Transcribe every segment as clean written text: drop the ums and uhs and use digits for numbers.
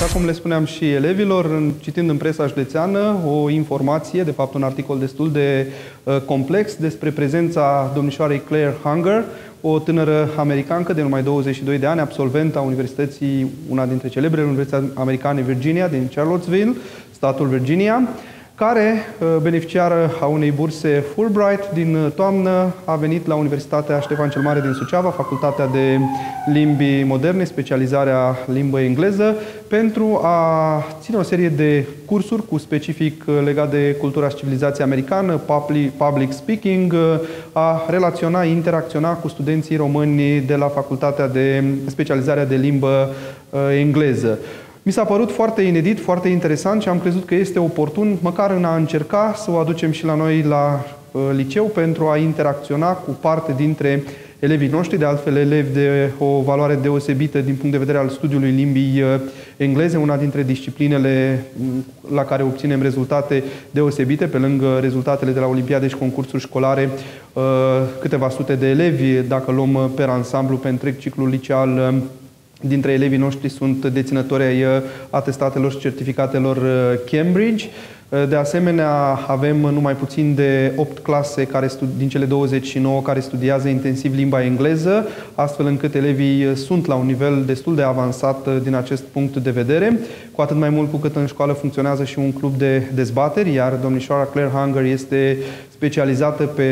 Așa cum le spuneam și elevilor, citind în presa județeană o informație, de fapt un articol destul de complex, despre prezența domnișoarei Claire Hunger, o tânără americancă de numai 22 de ani, absolventă a universității, una dintre celebrele universități americane Virginia, din Charlottesville, statul Virginia, care, beneficiară a unei burse Fulbright din toamnă, a venit la Universitatea Ștefan cel Mare din Suceava, Facultatea de Limbi Moderne, specializarea limbă engleză, pentru a ține o serie de cursuri cu specific legat de cultura și civilizația americană, public speaking, a relaționa, interacționa cu studenții români de la Facultatea de Specializarea de Limbă Engleză. Mi s-a părut foarte inedit, foarte interesant și am crezut că este oportun, măcar în a încerca să o aducem și la noi la liceu pentru a interacționa cu parte dintre elevii noștri, de altfel elevi de o valoare deosebită din punct de vedere al studiului limbii engleze, una dintre disciplinele la care obținem rezultate deosebite, pe lângă rezultatele de la olimpiade și concursuri școlare, câteva sute de elevi, dacă luăm per ansamblu, pe întreg ciclul liceal, dintre elevii noștri sunt deținători ai atestatelor și certificatelor Cambridge. De asemenea, avem numai puțin de 8 clase din cele 29 care studiază intensiv limba engleză, astfel încât elevii sunt la un nivel destul de avansat din acest punct de vedere, cu atât mai mult cu cât în școală funcționează și un club de dezbateri, iar domnișoara Claire Hunger este specializată pe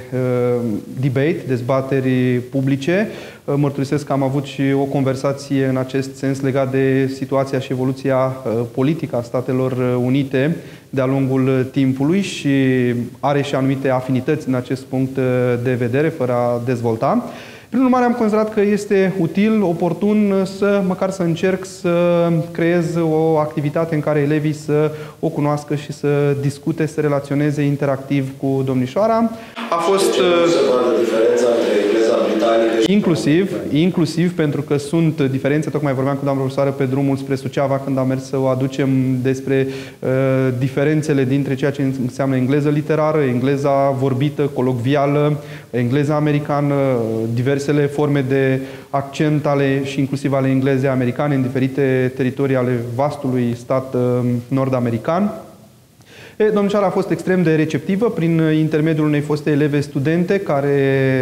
debate, dezbateri publice. Mărturisesc că am avut și o conversație în acest sens legat de situația și evoluția politică a Statelor Unite de-a lungul timpului și are și anumite afinități în acest punct de vedere, fără a dezvolta. Prin urmare, am considerat că este util, oportun, măcar să încerc să creez o activitate în care elevii să o cunoască și să discute, să relaționeze interactiv cu domnișoara. A fost inclusiv pentru că sunt diferențe, tocmai vorbeam cu doamna profesoară pe drumul spre Suceava când am mers să o aducem despre diferențele dintre ceea ce înseamnă engleză literară, engleza vorbită, colocvială, engleza americană, diversele forme de accent și inclusiv ale englezei americane în diferite teritorii ale vastului stat nord-american. Domnișoara a fost extrem de receptivă prin intermediul unei foste eleve studente care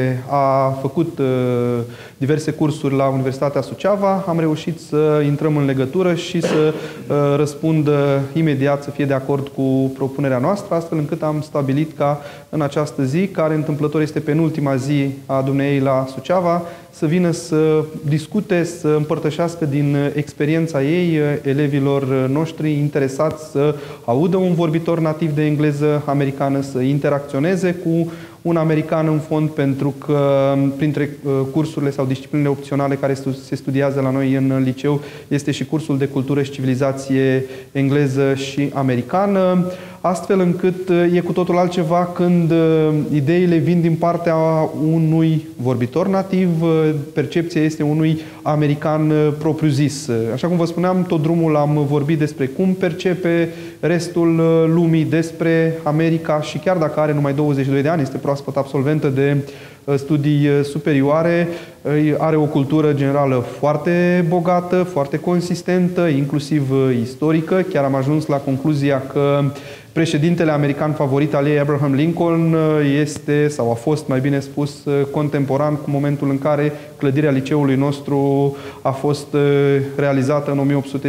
a făcut diverse cursuri la Universitatea Suceava. Am reușit să intrăm în legătură și să răspundă imediat, să fie de acord cu propunerea noastră, astfel încât am stabilit ca în această zi, care întâmplător este penultima zi a dumneei la Suceava, să vină să discute, să împărtășească din experiența ei elevilor noștri interesați să audă un vorbitor nativ de engleză americană, să interacționeze cu un american în fond, pentru că printre cursurile sau disciplinele opționale care se studiază la noi în liceu este și cursul de cultură și civilizație engleză și americană, astfel încât e cu totul altceva când ideile vin din partea unui vorbitor nativ, percepția este unui american propriu-zis. Așa cum vă spuneam, tot drumul am vorbit despre cum percepe restul lumii, despre America și chiar dacă are numai 22 de ani, este proaspăt absolventă de studii superioare, are o cultură generală foarte bogată, foarte consistentă, inclusiv istorică. Chiar am ajuns la concluzia că președintele american favorit al ei, Abraham Lincoln, este, sau a fost, mai bine spus, contemporan cu momentul în care clădirea liceului nostru a fost realizată în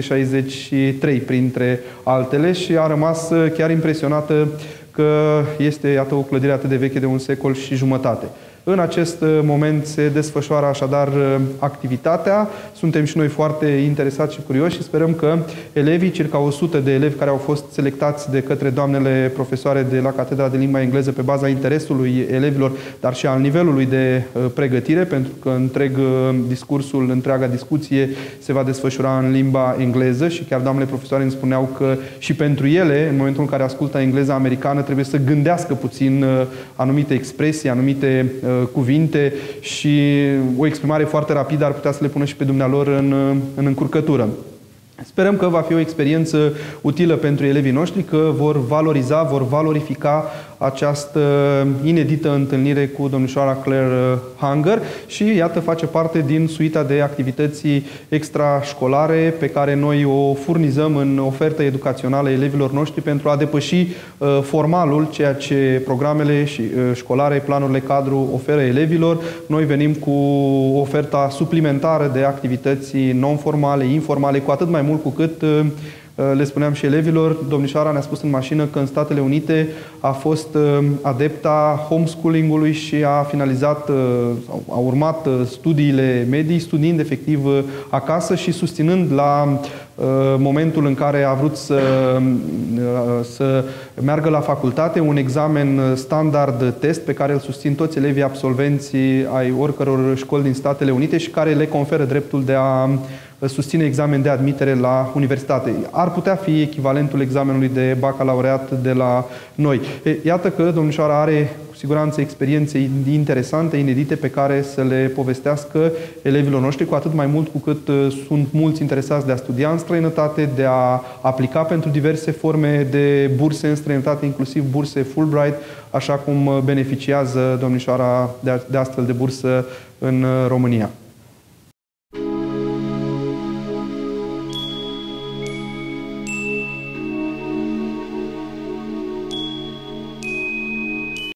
1863, printre altele, și a rămas chiar impresionată că este, iată, o clădire atât de veche, de un secol și jumătate. În acest moment se desfășoară așadar activitatea. Suntem și noi foarte interesați și curioși și sperăm că elevii, circa 100 de elevi care au fost selectați de către doamnele profesoare de la Catedra de Limba Engleză pe baza interesului elevilor, dar și al nivelului de pregătire, pentru că întreaga discuție se va desfășura în limba engleză și chiar doamnele profesoare îmi spuneau că și pentru ele, în momentul în care ascultă engleza americană, trebuie să gândească puțin anumite expresii, anumite cuvinte și o exprimare foarte rapidă ar putea să le pună și pe dumnealor în încurcătură. Sperăm că va fi o experiență utilă pentru elevii noștri, că vor valoriza, vor valorifica această inedită întâlnire cu domnișoara Claire Hanger și iată face parte din suita de activități extrașcolare pe care noi o furnizăm în ofertă educațională elevilor noștri pentru a depăși formalul, ceea ce programele și școlare, planurile cadru oferă elevilor. Noi venim cu oferta suplimentară de activități non-formale, informale, cu atât mai mult cu cât le spuneam și elevilor, domnișoara ne-a spus în mașină că în Statele Unite a fost adepta homeschooling-ului și a finalizat, a urmat studiile medii, studiind efectiv acasă și susținând la momentul în care a vrut să meargă la facultate un examen standard test pe care îl susțin toți elevii absolvenți ai oricăror școli din Statele Unite și care le conferă dreptul de a susține examen de admitere la universitate. Ar putea fi echivalentul examenului de bacalaureat de la noi. Iată că domnișoara are cu siguranță experiențe interesante, inedite, pe care să le povestească elevilor noștri, cu atât mai mult cu cât sunt mulți interesați de a studia în străinătate, de a aplica pentru diverse forme de burse în străinătate, inclusiv burse Fulbright, așa cum beneficiază domnișoara de astfel de bursă în România.